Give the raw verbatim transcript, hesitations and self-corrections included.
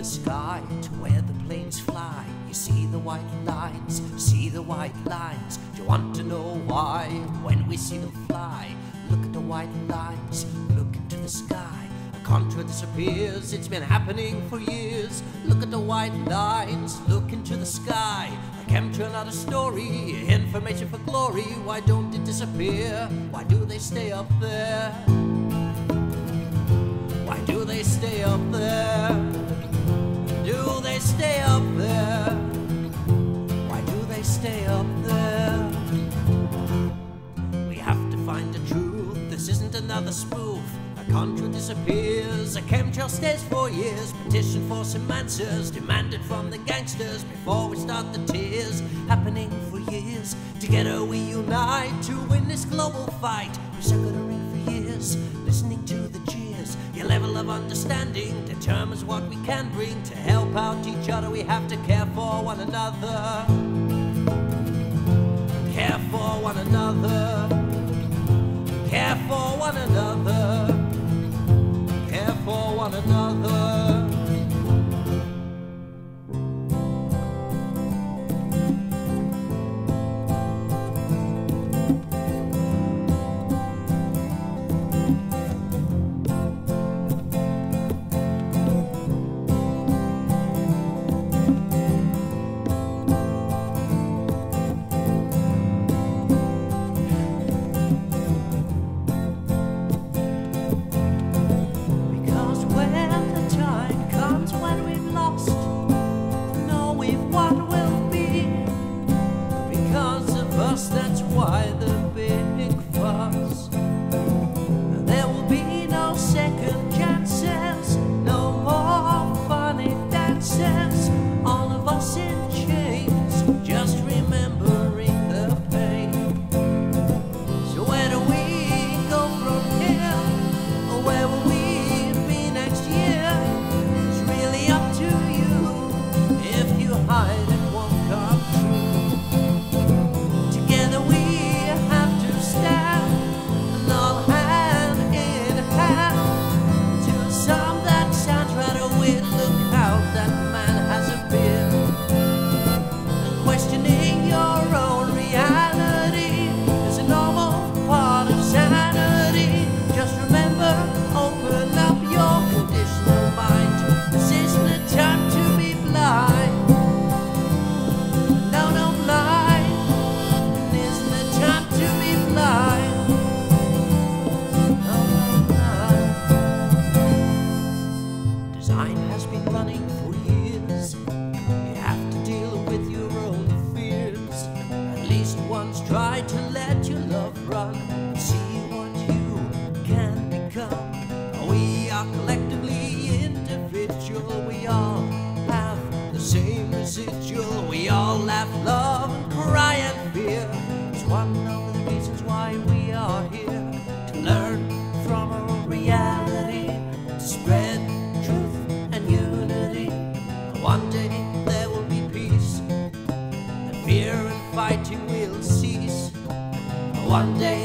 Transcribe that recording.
the sky to where the planes fly. You see the white lines, see the white lines. Do you want to know why? When we see them fly, look at the white lines, look into the sky. A contra disappears, it's been happening for years. Look at the white lines, look into the sky. A chemtrail, not a story, information for glory. Why don't it disappear? Why do they stay up there? Why do they stay up there? Do they stay up there? Why do they stay up there? We have to find the truth, this isn't another spoof. A contra disappears, a chemtrail stays for years. Petition for some answers, demanded from the gangsters. Before we start the tears, happening for years. Together we unite to win this global fight. We're circling for years, listening to the cheers. Your level of understanding determines what we can bring. To help out each other we have to care for one another. Care for one another. Care for one another. Care for one another. That's why the big fuss. There will be no second chances, no more funny dances. All of us in chains, just remembering the pain. So where do we go from here? Or where will we be next year? It's really up to you. If you hide it won't come true. Design has been running for years. You have to deal with your own fears. At least once try to let your love run. See what you can become. We are collectively individual. We all have the same residual. We all laugh, love, and cry and fear. It's one of the reasons why we are here. To learn from our own reality. To spread one day there will be peace, and fear and fighting will cease. One day